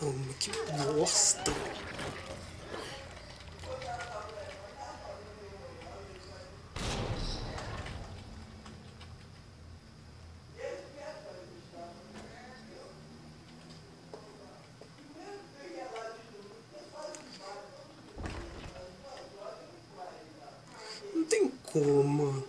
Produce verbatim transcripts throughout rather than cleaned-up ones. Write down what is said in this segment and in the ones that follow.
Ama que bosta. Não tem como.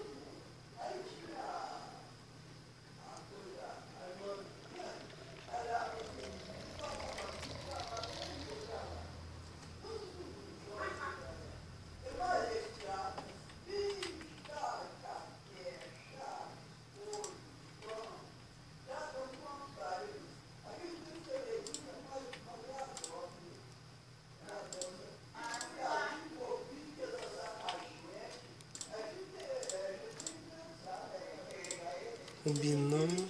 Combinando.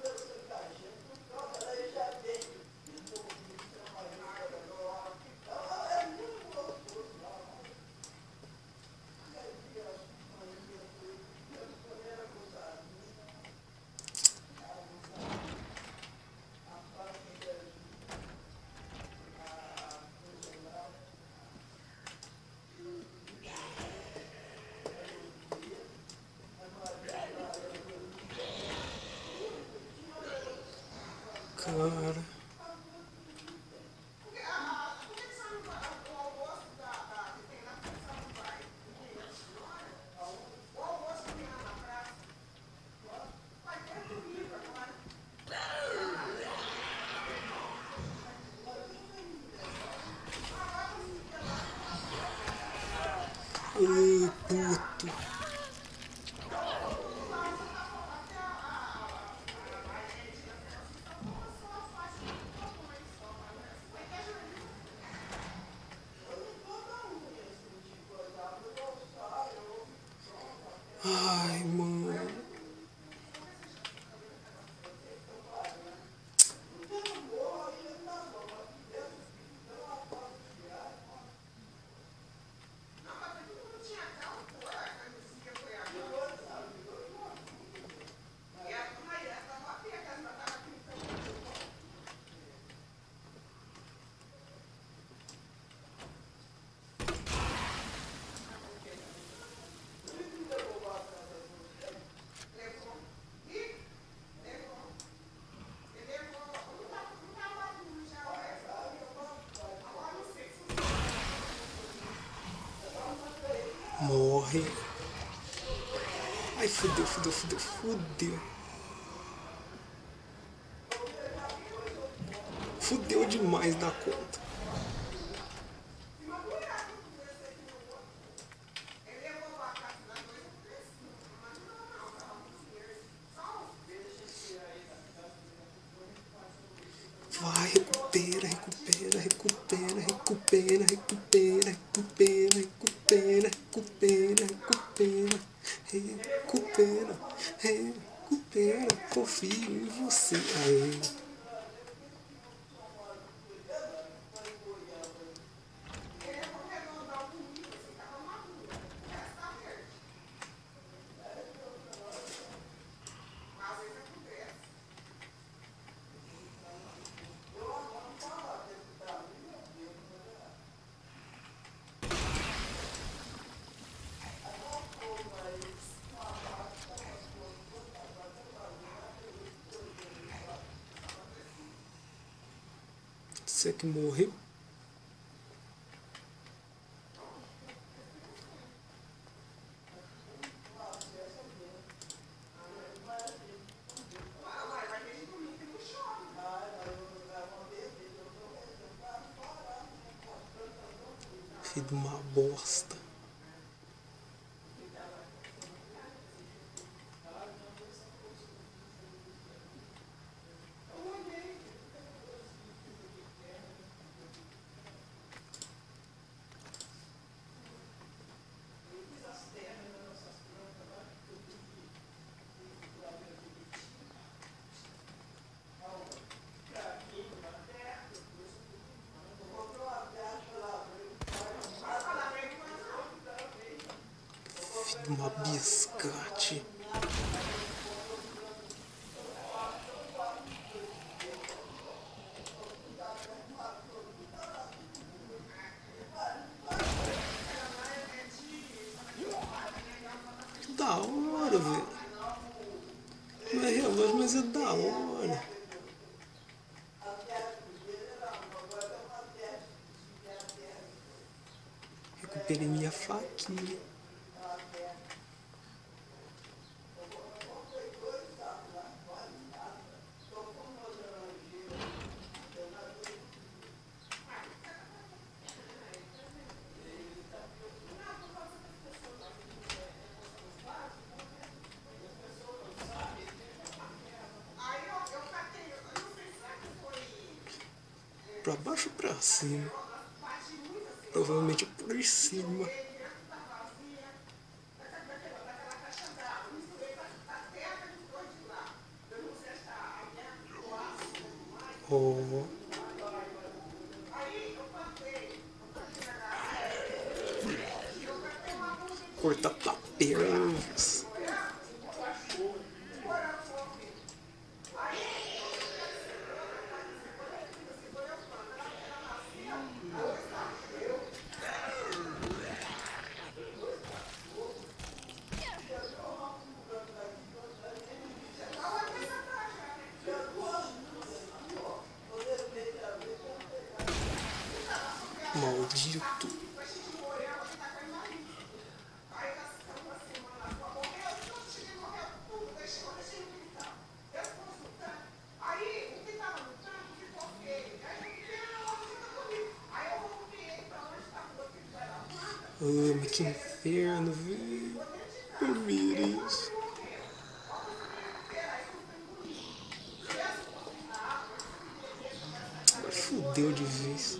Cara. Ai, puto. Ai, mano. Morre. Ai, fudeu, fudeu, fudeu, fudeu. Fudeu demais da conta. Vai, recupera, recupera, recupera, recupera, recupera, recupera, recupera, recupera, recupera, recupera, recupera, confio em você. Aê. Você que morreu. Filho de uma bosta. Uma biscate. Recuperei minha faquinha. Pra baixo ou pra cima? Provavelmente por cima. Oh. Cortar papéis. Maldito. Ah, mas que inferno, velho. Eu vi isso. Agora fudeu de vez.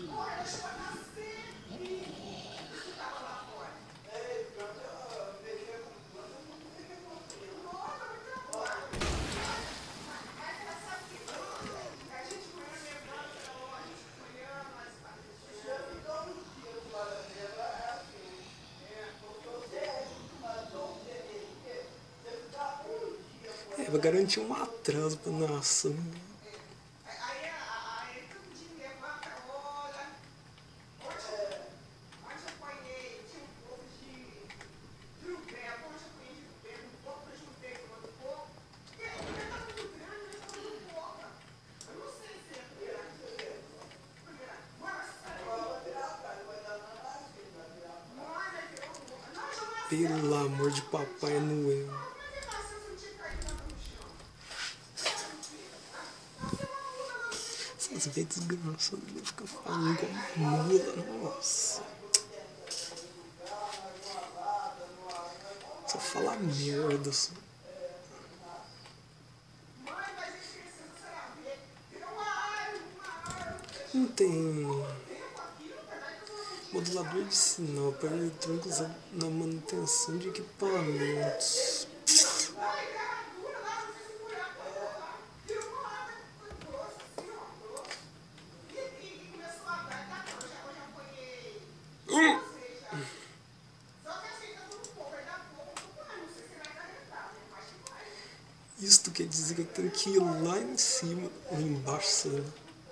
É, vai garantir um atraso pra nação. Pelo amor de Papai Noel. Essas vezes desgraçadas vai ficar falando igual mula. Nossa. Só falar merda. Só. Não tem modulador de sinal para eletrônico usado na manutenção de equipamentos. Hum. Isto quer dizer que eu tenho que ir lá em cima ou embaixo, sei lá.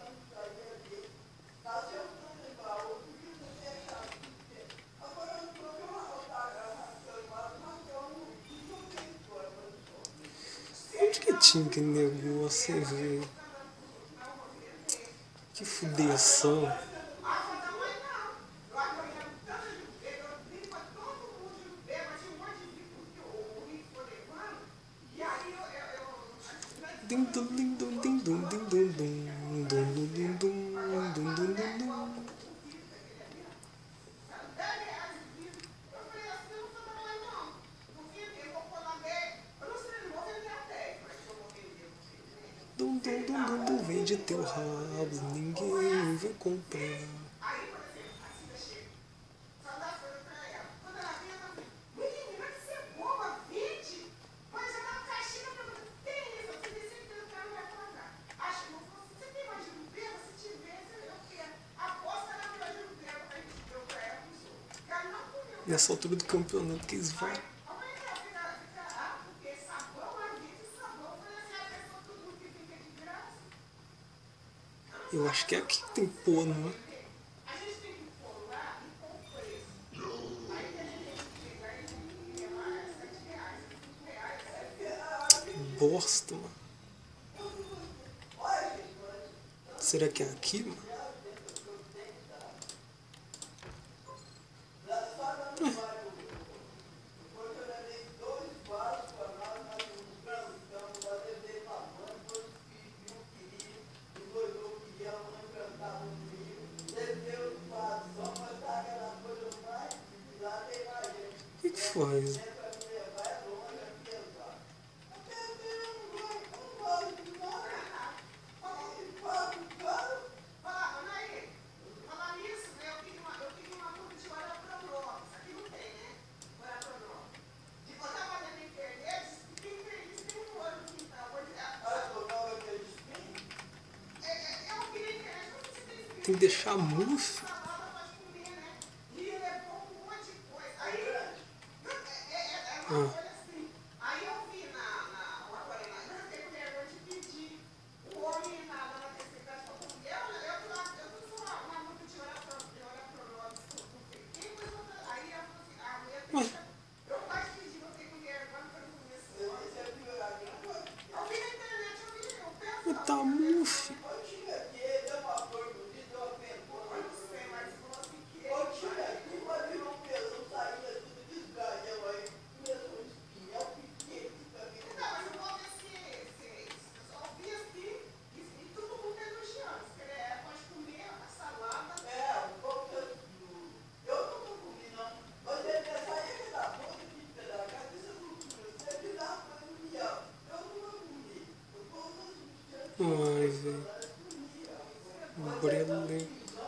Onde que tinha aquele negócio, hein, velho? Que fudeção. Ding dum ding dum ding dum ding dum dum dum dum dum dum dum dum dum dum. Dum dum dum dum dum, vende teu rabo, ninguém vai comprar. Nessa altura do campeonato que eles vão. Eu acho que é aqui que tem que pôr, não é? Bosta, mano. Será que é aqui, mano? faz. Tem que deixar murcho. Ah. Ué. Mas tá murcho. Ai, velho. Brele.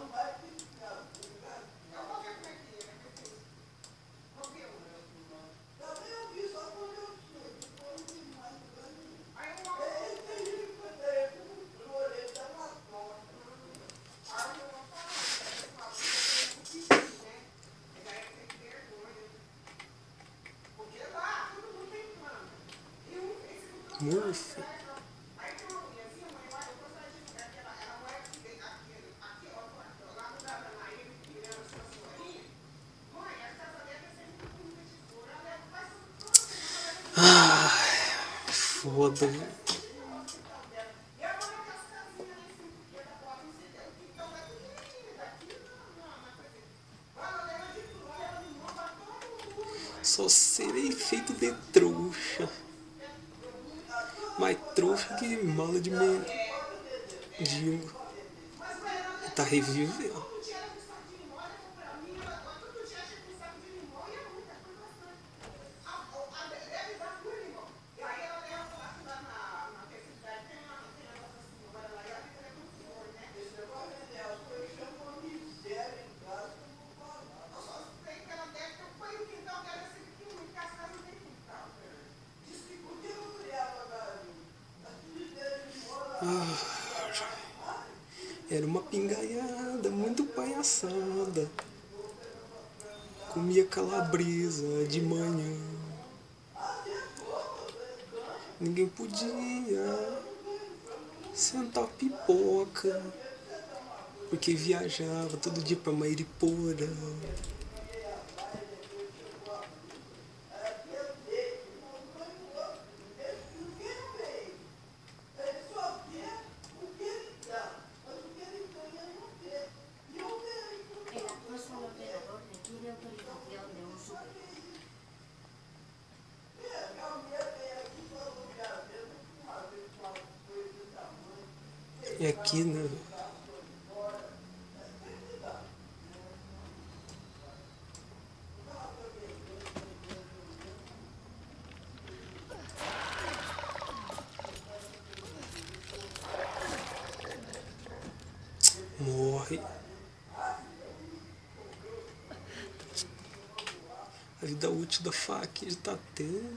Murphy. Ah, foda, velho. Só serei feito de trouxa. Mais trouxa que mala de mendigo. Tá revivendo. Ah, era uma pingaiada muito palhaçada. Comia calabresa de manhã. Ninguém podia sentar pipoca, porque viajava todo dia pra Mairipora. E aqui, né? Morre. A vida útil da faca já tá tendo.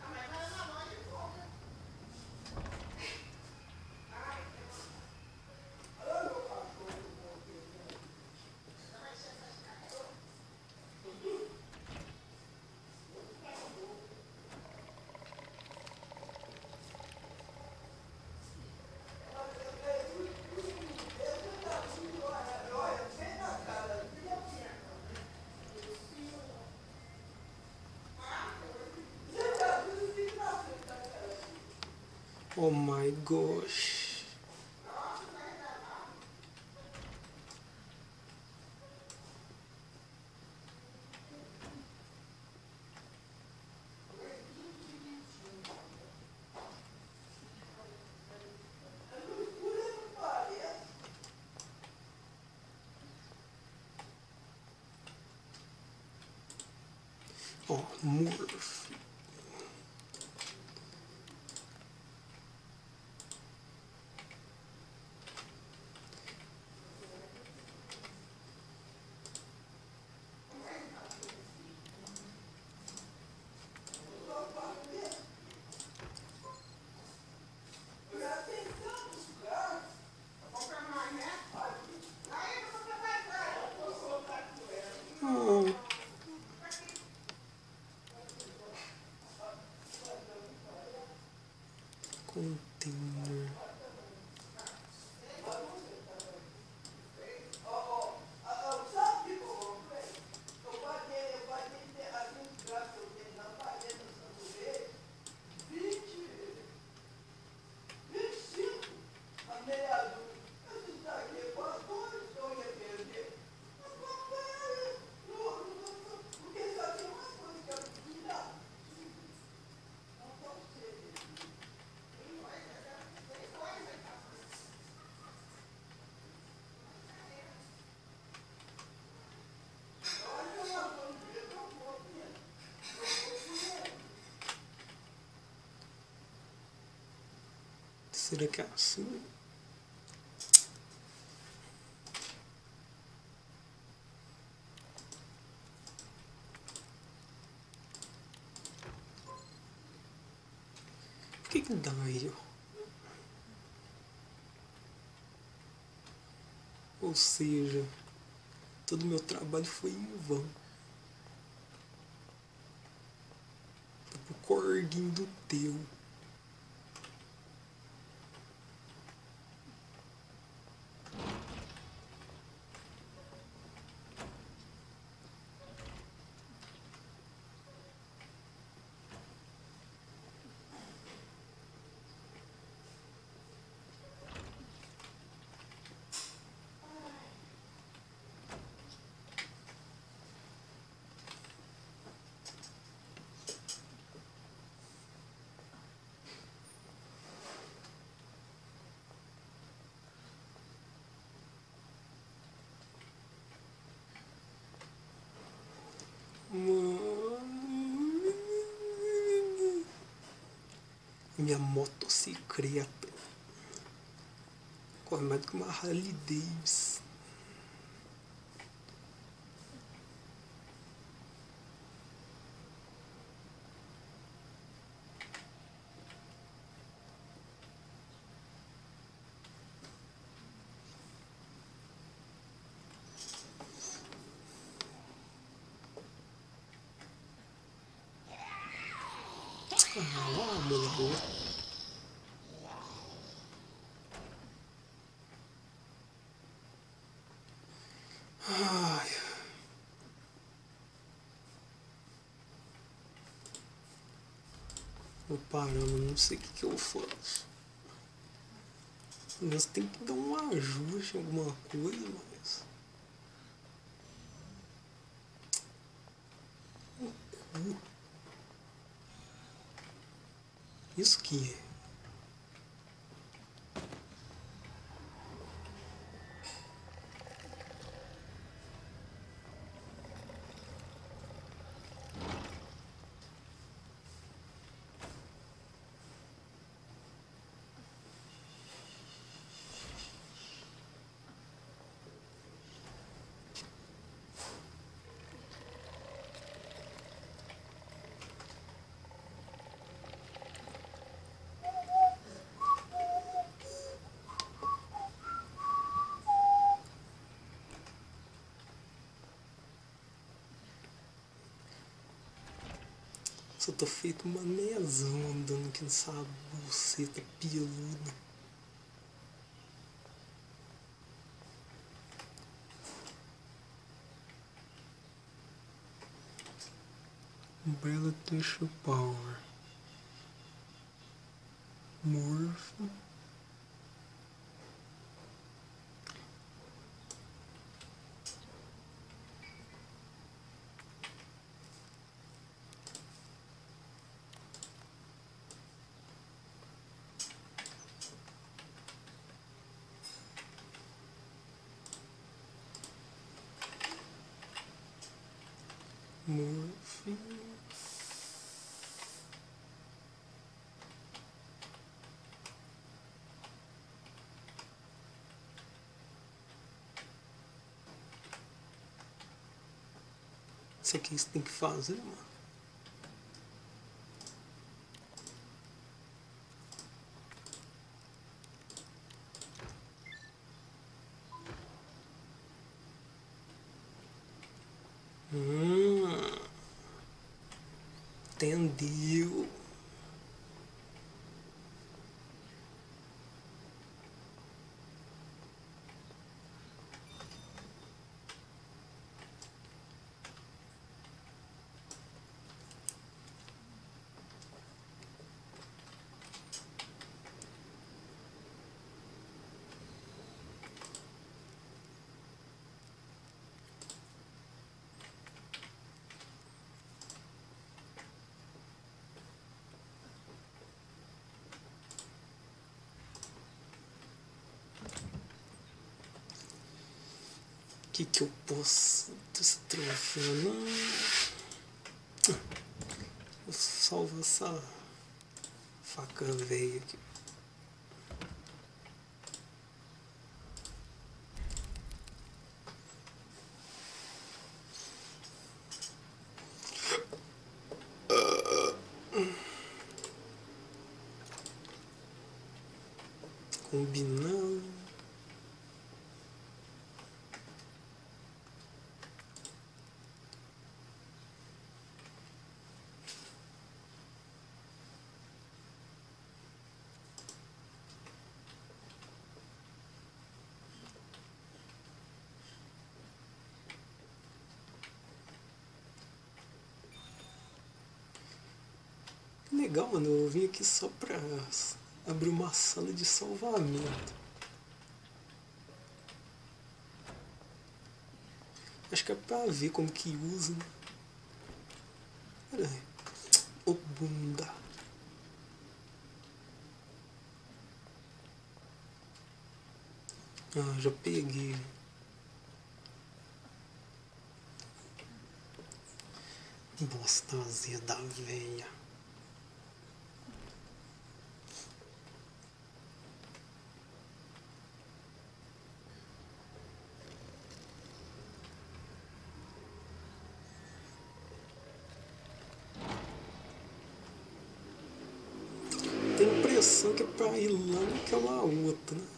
Oh my gosh. Ó, Morph. Oh. Container. Será que é assim? Por que que dá aí, ó? Ou seja, todo meu trabalho foi em vão. Foi pro corguinho do teu. Minha motocicleta corre mais do que uma Harley Davidson. Ah, meu Deus. Ai. Vou parando, não sei o que, que eu faço. Mas tem que dar um ajuste em alguma coisa, mas. Uh, Isso que é. Só tô feito uma meiazão andando aqui nessa buceta peluda. Umbrella Tissue Power. Morph. Morph. Isso aqui você tem que fazer, mano. Hum, entendeu? O que que eu posso desse troféu? Não. Vou salvar essa faca velha aqui. Combinando. Legal, mano. Eu vim aqui só pra abrir uma sala de salvamento. Acho que é pra ver como que usa, né? Pera aí. Ô bunda. Ah, já peguei. Bostazinha da veia. Tem a impressão que é pra ir lá naquela outra, né?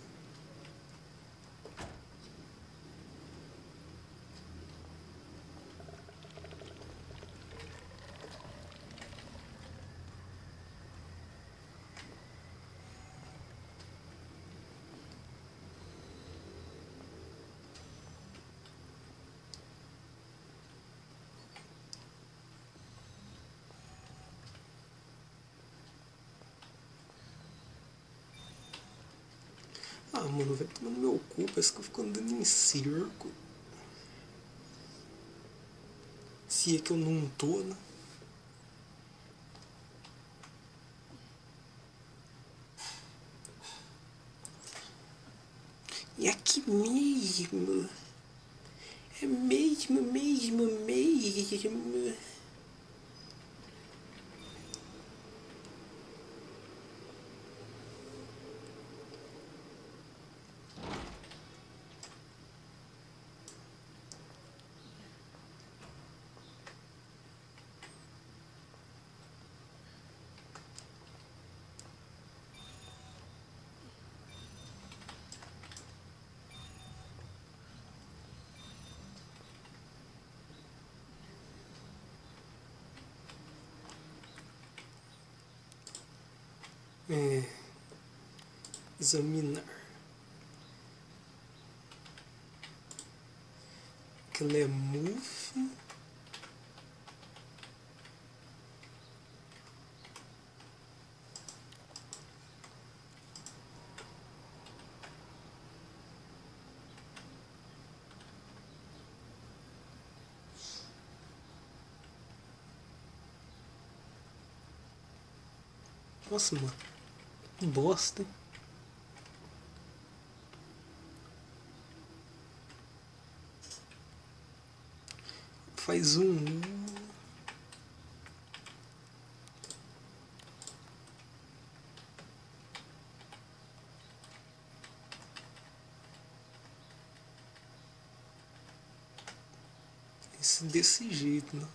Ah, mano, vai tomar no meu cu, parece que eu fico andando em circo. Se é que eu não tô, né? E aqui mesmo. É mesmo, mesmo, mesmo. É, examinar. Aquela é move. Nossa, mano. Que bosta, hein? Faz um. Isso desse jeito, né?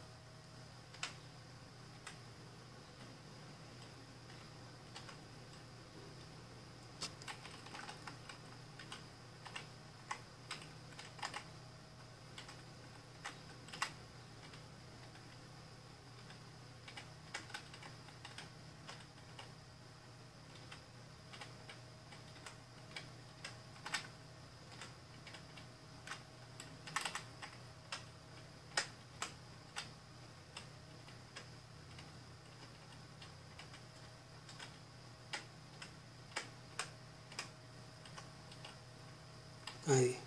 Aí.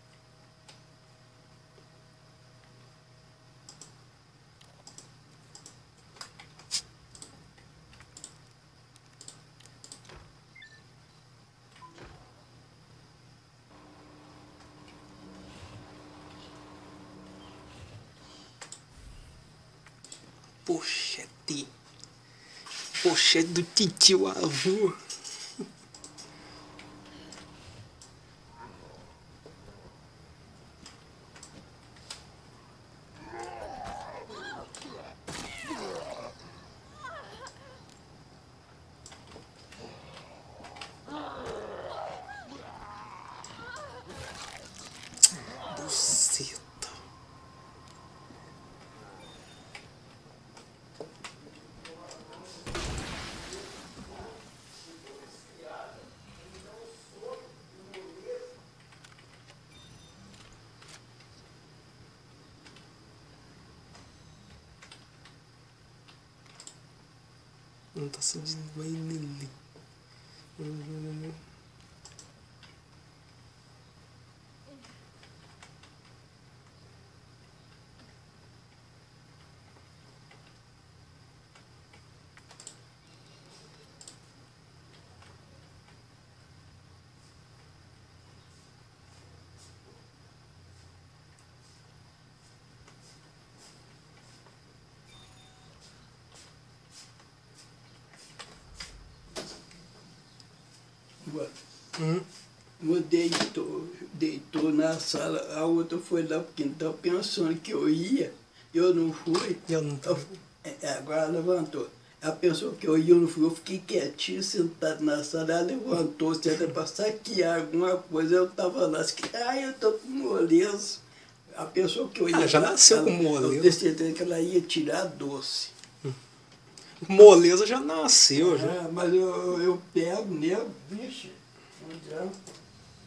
Pochete. Pochete do titio avô. Buceta. Não tá se vai nele. Hum? Uma deitou, deitou na sala, a outra foi lá pro quintal pensando que eu ia, eu não fui. Eu não tô. Eu, agora levantou. Ela pensou que eu ia, eu não fui, eu fiquei quietinho, sentado na sala, ela levantou, se era para saquear alguma coisa, eu estava lá, ai, eu tô com moleza. Ela pensou que eu ia. Ah, já nasceu ela, com moleza. Eu tenho certeza que ela ia tirar doce. Moleza já nasceu, já. Ah, mas eu, eu pego nele, vixe, não adianta.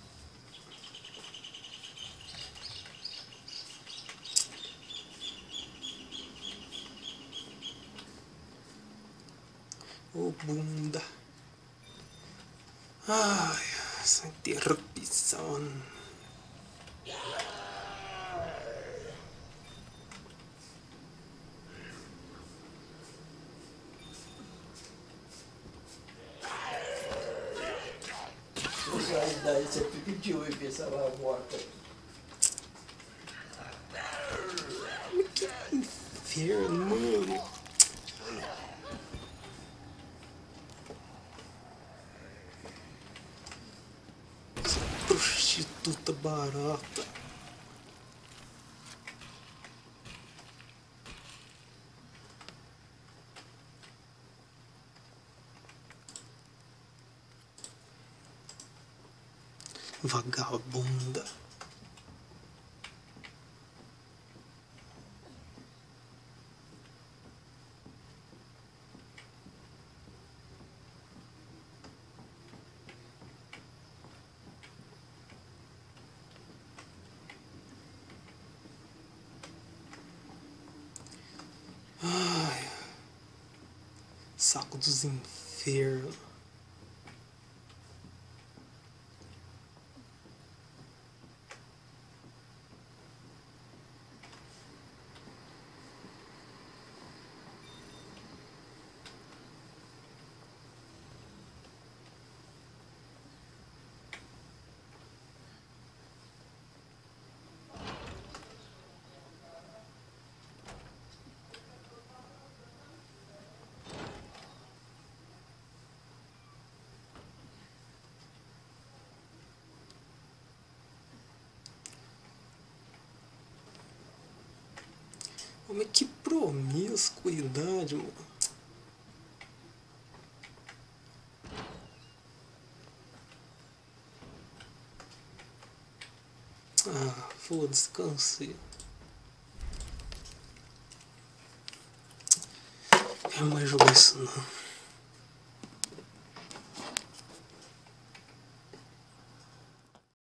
Ô bunda. Ai, essa interrupção. Daí você fica de olho ver se ela volta. Que inferno, mano. Essa prostituta barata. Vagabunda. Ai, saco dos infernos. Mas que promiscuidade, mano. Ah, foda-se, cansei. Não quero mais jogar isso não.